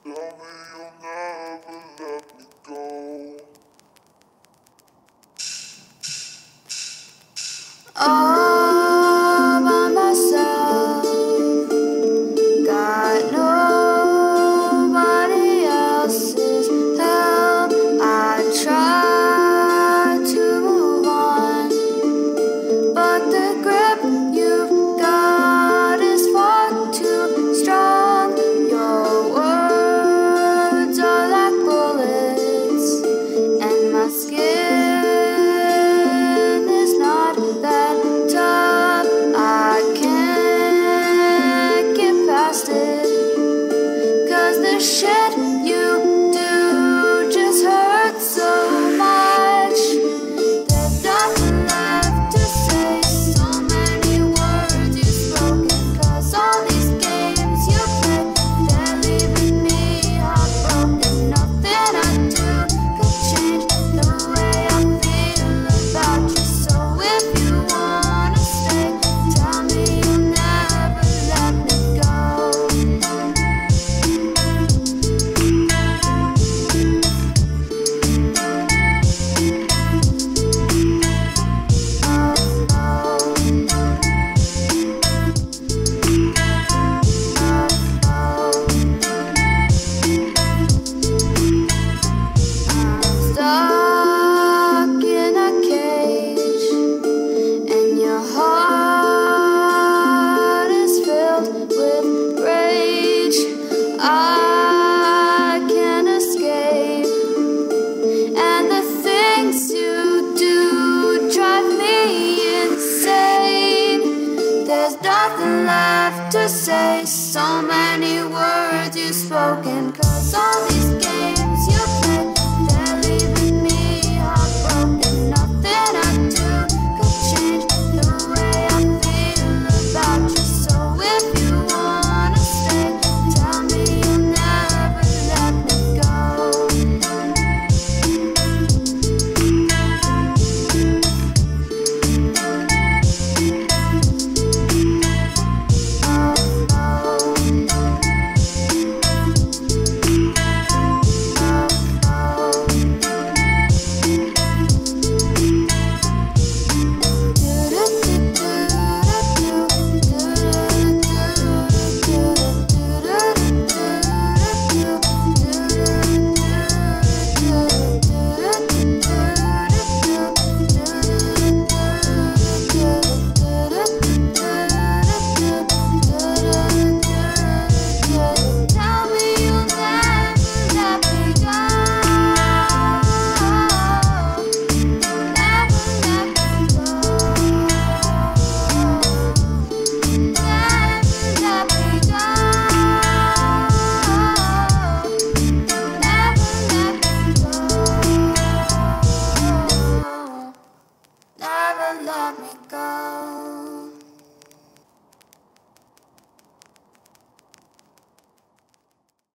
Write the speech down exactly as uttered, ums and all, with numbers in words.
All by myself, got nobody else's help. I try to move on, but the grip you've got is far too strong. Your words are like bullets, and my skin shit you do just hurts so much. There's nothing left to say, so many words you've spoken, cause all these games you play, they're leaving me heartbroken. Nothing I do could change the way I feel about you. So if you wanna stay, tell me you'll never let me go. I can't escape, and the things you do drive me insane. There's nothing left to say, so many words you've spoken, cause all these games you play, they're leaving me heartbroken. Nothing I do could change the way I feel about you. So if you wanna stay, tell me you'll never let me go. Never let me go.